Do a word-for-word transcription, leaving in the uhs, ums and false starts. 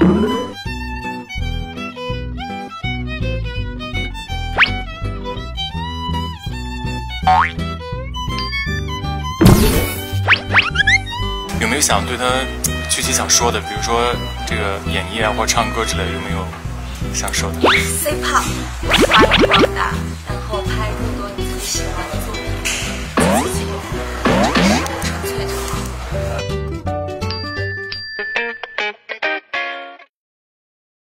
有没有想对他具体想说的？比如说这个演绎啊，或者唱歌之类的，有没有想说的 ？C pop 发扬光大，然后拍入